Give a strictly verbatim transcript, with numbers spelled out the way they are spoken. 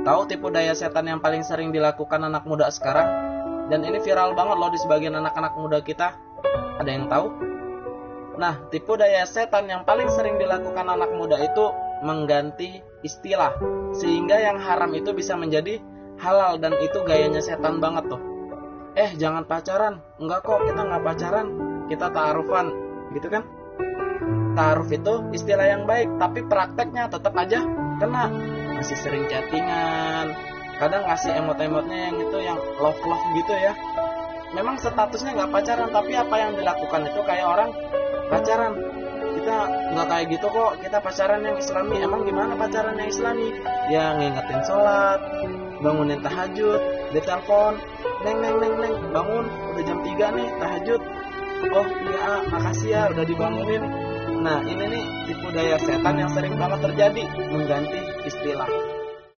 Tahu tipu daya setan yang paling sering dilakukan anak muda sekarang? Dan ini viral banget loh di sebagian anak-anak muda kita. Ada yang tahu? Nah, tipu daya setan yang paling sering dilakukan anak muda itu mengganti istilah, sehingga yang haram itu bisa menjadi halal, dan itu gayanya setan banget tuh. Eh, jangan pacaran. Enggak kok, kita nggak pacaran, kita ta'arufan, gitu kan? Ta'aruf itu istilah yang baik, tapi prakteknya tetap aja kena. Masih sering chattingan, kadang ngasih emot-emotnya yang itu yang love-love gitu ya. Memang statusnya nggak pacaran, tapi apa yang dilakukan itu kayak orang pacaran. Kita nggak kayak gitu kok, kita pacaran yang islami. Emang gimana pacaran yang islami? Ya ngingetin sholat, bangunin tahajud, ditelepon, neng neng neng neng, bangun, udah jam tiga nih tahajud. Oh iya, makasih ya udah dibangunin. Nah, ini nih tipu daya setan yang sering banget terjadi, mengganti istilah.